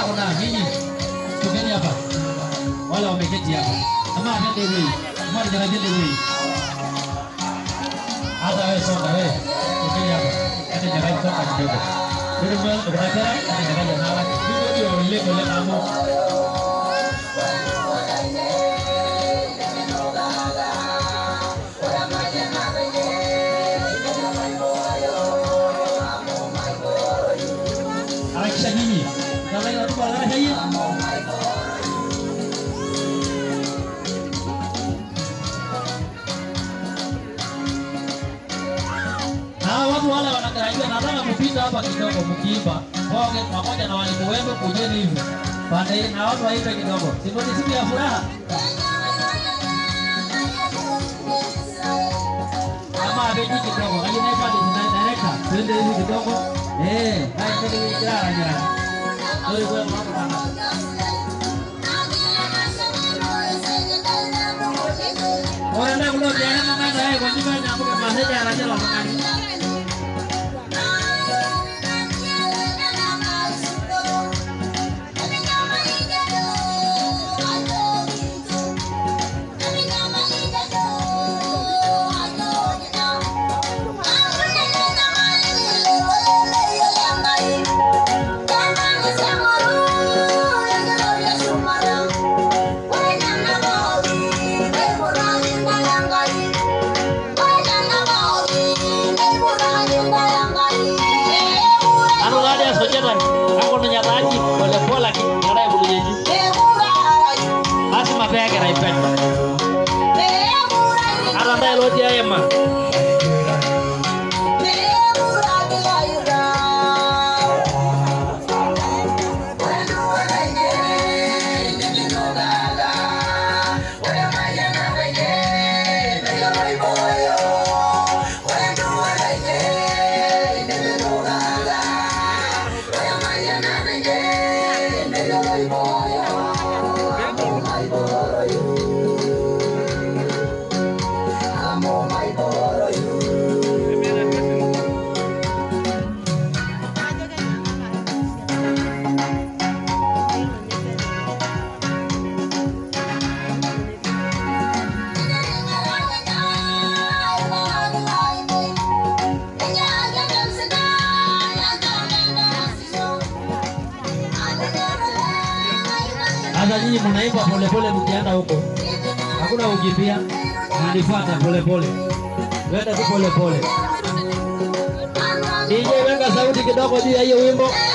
kuna nyinyi. Tokeni hapa. Wale wameketi hapa. Ama nende wewe. Ama ndio nende wewe. Hata wewe songa wewe. Tokeni hapa. Hata jamaa kutoka kidogo. Ndio mbona unataka hata jamaa na watu. Ndio ile mambo. Aisha nyinyi. Kama ina tu bala hii. Watu wale wanakaribia nataka kupita hapa kidogo mkiimba. Waone pamoja na walimu wenu kujeni hivi. Pande na watu waimbe kidogo. Siku ni siku ya furaha. Kama abeji kidogo. Hayo ni pale director. Twende hivi kidogo. Haya twende hivi kirara nyara. Ndio kwa mama. Orang dah belum jangan makan saya, kau cuma nyambung ke masjid aja lah makan. Aku menyatakan boleh lagi karena ibu jadi. Masih mafia kira ipen. Alam dah lo dia emang. Sasa nyinyi mnaimba polepole mkienda huko. Hakuna kukimbia. Mnifuata polepole. Wenda tu polepole. DJ weka sauti kidogo juu ya hiyo wimbo.